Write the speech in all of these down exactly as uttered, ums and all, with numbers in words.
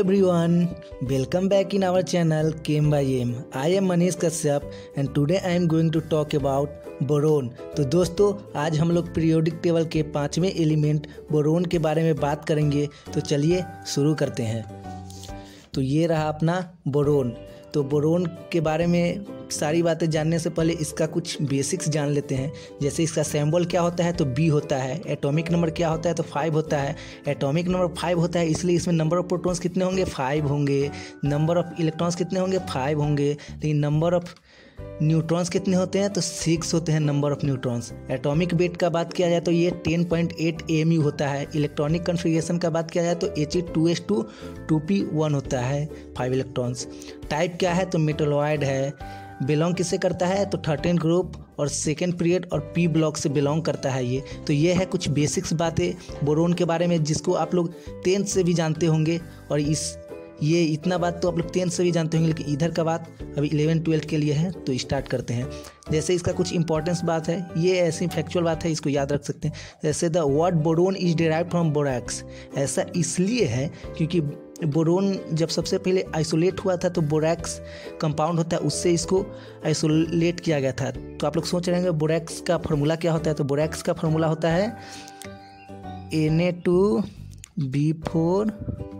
everyone, welcome back in our channel Chem by M. I am Manish Kashyap and today I am going to talk about boron. तो दोस्तों आज हम लोग periodic table के पांचवें element boron के बारे में बात करेंगे। तो चलिए शुरू करते हैं। तो ये रहा अपना बोरोन। तो बोरोन के बारे में सारी बातें जानने से पहले इसका कुछ बेसिक्स जान लेते हैं। जैसे इसका सिंबल क्या होता है तो बी होता है। एटॉमिक नंबर क्या होता है तो फाइव होता है। एटॉमिक नंबर फाइव होता है इसलिए इसमें नंबर ऑफ प्रोटॉन्स कितने होंगे, फाइव होंगे। नंबर ऑफ इलेक्ट्रॉन्स कितने होंगे, फाइव होंगे। लेकिन नंबर ऑफ न्यूट्रॉन्स कितने होते हैं तो सिक्स होते हैं number of neutrons. Atomic weight का बात किया जाए तो ये ten point eight A M U होता है। इलेक्ट्रॉनिक कन्फिगरेशन का बात किया जाए तो H E two S two two P one होता है, फाइव इलेक्ट्रॉन्स। टाइप क्या है तो मेटलॉइड है। बिलोंग किससे करता है तो थर्टीन ग्रुप और सेकेंड पीरियड और पी ब्लॉक से बिलोंग करता है ये। तो ये है कुछ बेसिक्स बातें बोरोन के बारे में जिसको आप लोग टेंथ से भी जानते होंगे। और इस ये इतना बात तो आप लोग टेंथ से भी जानते होंगे, लेकिन इधर का बात अभी इलेवन ट्वेल्थ के लिए है। तो स्टार्ट करते हैं। जैसे इसका कुछ इंपॉर्टेंस बात है, ये ऐसी फैक्चुअल बात है, इसको याद रख सकते हैं। जैसे the word boron is derive from borax. ऐसा इसलिए है क्योंकि बोरोन जब सबसे पहले आइसोलेट हुआ था तो बोरैक्स कंपाउंड होता है, उससे इसको आइसोलेट किया गया था। तो आप लोग सोच रहे हैं बोरैक्स का फार्मूला क्या होता है तो बोरैक्स का फार्मूला होता है N A two B four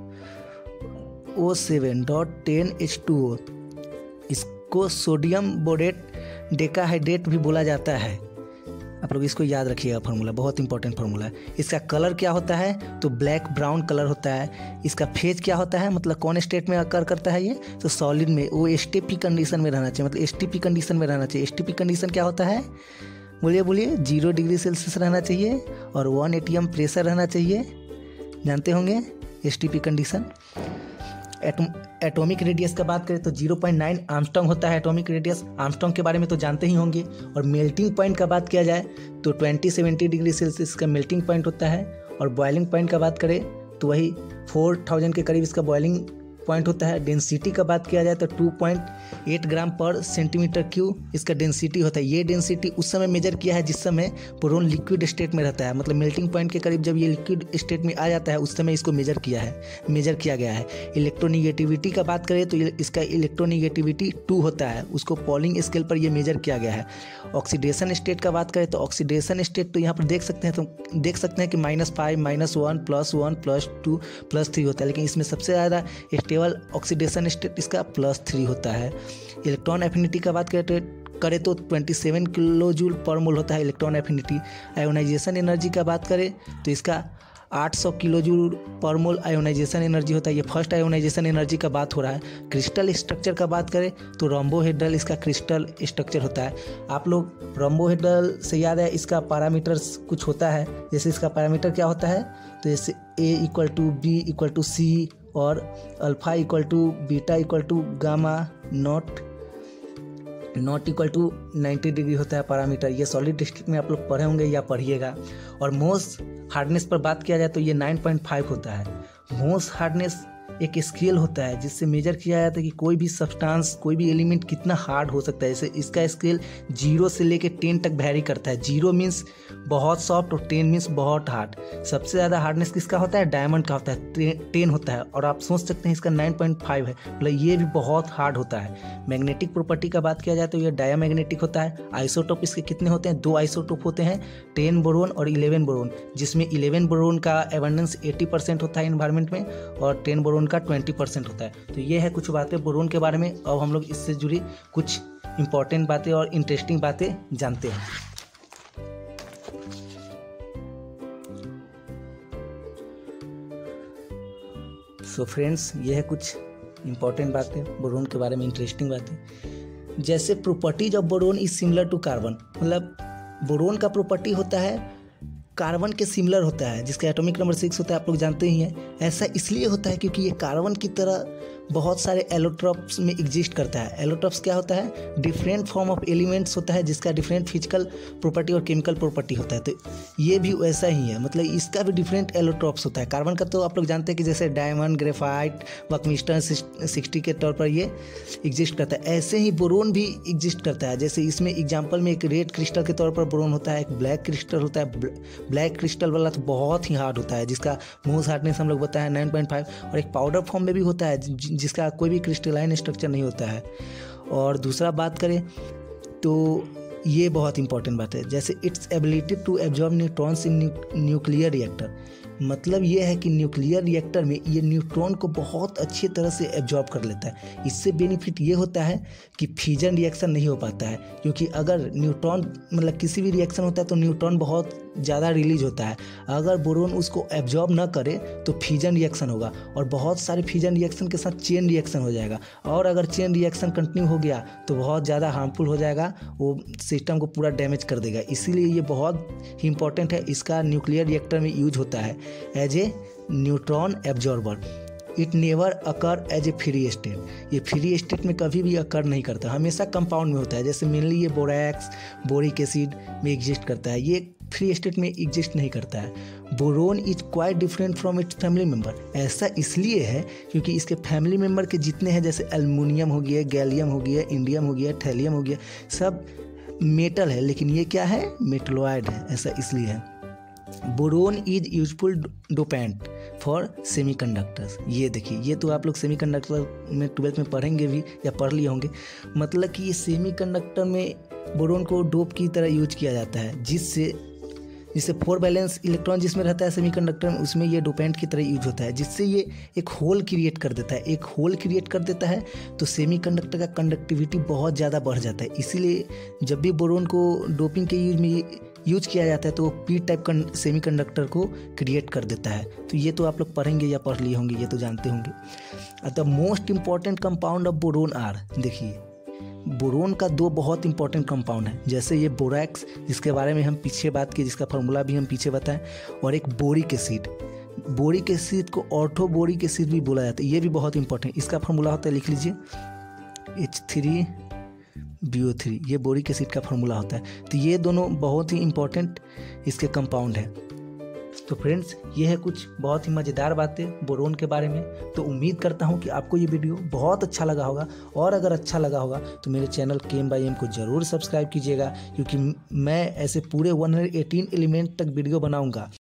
O seven dot ten H two O. इसको सोडियम बोरेट डेकाहाइड्रेट भी बोला जाता है। आप लोग इसको याद रखिएगा, फार्मूला बहुत इंपॉर्टेंट फार्मूला है। इसका कलर क्या होता है तो ब्लैक ब्राउन कलर होता है। इसका फेज क्या होता है मतलब कौन स्टेट में अकर करता है ये तो सॉलिड में। वो एस टी पी कंडीशन में रहना चाहिए, मतलब एस टी पी कंडीशन में रहना चाहिए। एस टी पी कंडीशन क्या होता है बोलिए बोलिए जीरो डिग्री सेल्सियस रहना चाहिए और वन एटीएम प्रेशर रहना चाहिए। जानते होंगे S T P condition. Atom atomic radius का बात करें तो जीरो पॉइंट नाइन आर्मस्ट्रांग होता है एटॉमिक रेडियस। आर्मस्ट्रांग के बारे में तो जानते ही होंगे। और मेल्टिंग पॉइंट का बात किया जाए तो ट्वेंटी सेवेंटी डिग्री सेल्सियस का मेल्टिंग पॉइंट होता है। और बॉइलिंग पॉइंट का बात करें तो वही फोर थाउजेंड के करीब इसका बॉइलिंग पॉइंट होता है। डेंसिटी का बात किया जाए तो टू पॉइंट एट ग्राम पर सेंटीमीटर क्यूब इसका डेंसिटी होता है। ये डेंसिटी उस समय मेजर किया है जिस समय बोरोन लिक्विड स्टेट में रहता है, मतलब मेल्टिंग पॉइंट के करीब जब ये लिक्विड स्टेट में आ जाता है उस समय इसको मेजर किया है मेजर किया गया है। इलेक्ट्रोनिगेटिविटी का बात करें तो इसका इलेक्ट्रोनिगेटिविटी टू होता है, उसको पॉलिंग स्केल पर ये मेजर किया गया है। ऑक्सीडेशन स्टेट का बात करें तो ऑक्सीडेशन स्टेट तो यहाँ पर देख सकते हैं तो देख सकते हैं कि minus five minus one plus one plus two plus three होता है, लेकिन इसमें सबसे ज़्यादा स्टेबल ऑक्सीडेशन स्टेट इसका प्लस थ्री होता है। इलेक्ट्रॉन एफिनिटी का बात करें करें तो ट्वेंटी सेवन किलो जूल पर मोल होता है इलेक्ट्रॉन एफिनिटी। आयोनाइजेशन एनर्जी का बात करें तो इसका आठ सौ किलो जूल पर मोल आयोनाइजेशन एनर्जी होता है। ये फर्स्ट आयोनाइजेशन एनर्जी का बात हो रहा है। क्रिस्टल स्ट्रक्चर का बात करें तो रोम्बोहेड्रल इसका क्रिस्टल स्ट्रक्चर होता है। आप लोग रोम्बोहेड्रल से याद है इसका पैरामीटर्स कुछ होता है। जैसे इसका पैरामीटर क्या होता है तो जैसे A equal to B equal to C और alpha equal to beta equal to gamma not not equal to ninety degree होता है पैरामीटर। ये सॉलिड स्टेट में आप लोग पढ़े होंगे या पढ़िएगा। और मोस हार्डनेस पर बात किया जाए तो ये नाइन पॉइंट फाइव होता है। मोस हार्डनेस एक स्केल होता है जिससे मेजर किया जाता है कि कोई भी सब्सटेंस कोई भी एलिमेंट कितना हार्ड हो सकता है। जैसे इसका स्केल जीरो से लेके टेन तक वैरी करता है। जीरो मीन्स बहुत सॉफ्ट और टेन मीन्स बहुत हार्ड। सबसे ज़्यादा हार्डनेस किसका होता है डायमंड का होता है, टेन होता है। और आप सोच सकते हैं इसका नाइन पॉइंट फाइव है, मतलब ये भी बहुत हार्ड होता है। मैग्नेटिक प्रॉपर्टी का बात किया जाए तो ये डायामैग्नेटिक होता है। आइसोटोप इसके कितने होते हैं, दो आइसोटोप होते हैं, टेन बोरोन और इलेवन बोरोन, जिसमें इलेवन बोरोन का एबंडेंस एटी परसेंट होता है इन्वायरमेंट में और टेन बोरोन का ट्वेंटी परसेंट होता है। तो ये है कुछ बातें बोरोन के बारे में। अब हम लोग इससे जुड़ी कुछ इंपॉर्टेंट बातें और इंटरेस्टिंग बातें जानते हैं। सो फ्रेंड्स ये है कुछ इंपॉर्टेंट बातें बोरोन के बारे में, इंटरेस्टिंग बातें। जैसे properties of boron is similar to carbon, मतलब बोरोन का प्रॉपर्टी होता है कार्बन के सिमिलर होता है, जिसका एटॉमिक नंबर सिक्स होता है, आप लोग जानते ही हैं। ऐसा इसलिए होता है क्योंकि ये कार्बन की तरह बहुत सारे एलोट्रॉप्स में एग्जिस्ट करता है। एलोट्रॉप्स क्या होता है? डिफरेंट फॉर्म ऑफ एलिमेंट्स होता है जिसका डिफरेंट फिजिकल प्रॉपर्टी और केमिकल प्रॉपर्टी होता है। तो ये भी वैसा ही है, मतलब इसका भी डिफरेंट एलोट्रॉप्स होता है। कार्बन का तो आप लोग जानते हैं कि जैसे डायमंड, ग्रेफाइट, बकमिस्टन सिक्सटी के तौर पर ये एग्जिस्ट करता है, ऐसे ही बोरोन भी एग्जिस्ट करता है। जैसे इसमें एग्जाम्पल में एक रेड क्रिस्टल के तौर पर बोरोन होता है, एक ब्लैक क्रिस्टल होता है। ब्लैक क्रिस्टल वाला तो बहुत ही हार्ड होता है, जिसका मोस्ट हार्डनेस हम लोग बताया नाइन पॉइंट फाइव, और एक पाउडर फॉर्म में भी होता है जिसका कोई भी क्रिस्टलाइन स्ट्रक्चर नहीं होता है। और दूसरा बात करें तो ये बहुत इंपॉर्टेंट बात है, जैसे its ability to absorb neutrons in nuclear reactor. मतलब ये है कि न्यूक्लियर रिएक्टर में ये न्यूट्रॉन को बहुत अच्छी तरह से एब्जॉर्ब कर लेता है। इससे बेनिफिट ये होता है कि फ्यूजन रिएक्शन नहीं हो पाता है, क्योंकि अगर न्यूट्रॉन मतलब किसी भी रिएक्शन होता है तो न्यूट्रॉन बहुत ज़्यादा रिलीज होता है। अगर बोरोन उसको एब्जॉर्ब ना करे तो फ्यूजन रिएक्शन होगा, और बहुत सारे फ्यूजन रिएक्शन के साथ चेन रिएक्शन हो जाएगा, और अगर चेन रिएक्शन कंटिन्यू हो गया तो बहुत ज़्यादा हार्मफुल हो जाएगा, वो सिस्टम को पूरा डैमेज कर देगा। इसीलिए ये बहुत ही इंपॉर्टेंट है। इसका न्यूक्लियर रिएक्टर में यूज होता है as a neutron absorber. It never occur as a free state. ये फ्री स्टेट में कभी भी अकर नहीं करता, हमेशा कंपाउंड में होता है। जैसे मेनली ये बोरैक्स, बोरिक एसिड में एग्जिस्ट करता है, ये फ्री स्टेट में एग्जिस्ट नहीं करता है। Boron is quite different from its family member. ऐसा इसलिए है क्योंकि इसके फैमिली मेंबर के जितने हैं, जैसे एल्युमिनियम हो गया, गैलियम हो गया, इंडियम हो गया, थैलियम हो गया, सब मेटल है, लेकिन ये क्या है? मेटलॉइड है। ऐसा इसलिए है। Boron is useful dopant for semiconductors. ये देखिए, ये तो आप लोग सेमीकंडक्टर में ट्वेल्थ में पढ़ेंगे भी या पढ़ लिए होंगे। मतलब कि ये सेमीकंडक्टर में बोरोन को डोप की तरह यूज किया जाता है, जिससे जिससे फोर बैलेंस इलेक्ट्रॉन जिसमें रहता है सेमीकंडक्टर में, उसमें ये डोपेंट की तरह यूज होता है, जिससे ये एक होल क्रिएट कर देता है। एक होल क्रिएट कर देता है तो सेमीकंडक्टर का कंडक्टिविटी बहुत ज़्यादा बढ़ जाता है। इसीलिए जब भी बोरोन को डोपिंग के यूज में यूज किया जाता है तो वो पी टाइप सेमीकंडक्टर को क्रिएट कर देता है। तो ये तो आप लोग पढ़ेंगे या पढ़ लिए होंगे, ये तो जानते होंगे। The most important compound of boron are, देखिए बोरोन का दो बहुत इंपॉर्टेंट कंपाउंड है, जैसे ये बोरैक्स जिसके बारे में हम पीछे बात की, जिसका फार्मूला भी हम पीछे बताएं, और एक बोरिक एसिड। बोरिक एसिड को ऑर्थो बोरिक एसिड भी बोला जाता है, ये भी बहुत इंपॉर्टेंट। इसका फार्मूला होता है, लिख लीजिए, H three B O three, ये बोरिक एसिड का फार्मूला होता है। तो ये दोनों बहुत ही इंपॉर्टेंट इसके कंपाउंड हैं। तो फ्रेंड्स, ये है कुछ बहुत ही मज़ेदार बातें बोरोन के बारे में। तो उम्मीद करता हूँ कि आपको ये वीडियो बहुत अच्छा लगा होगा, और अगर अच्छा लगा होगा तो मेरे चैनल केम बाई एम को ज़रूर सब्सक्राइब कीजिएगा, क्योंकि मैं ऐसे पूरे वन हंड्रेड एटीन एलिमेंट तक वीडियो बनाऊँगा।